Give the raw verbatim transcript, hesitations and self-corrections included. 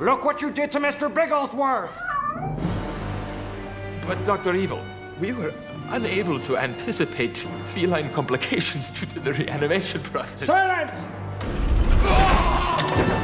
Look what you did to Mister Bigglesworth! But, Doctor Evil, we were unable to anticipate feline complications due to the reanimation process. Silence!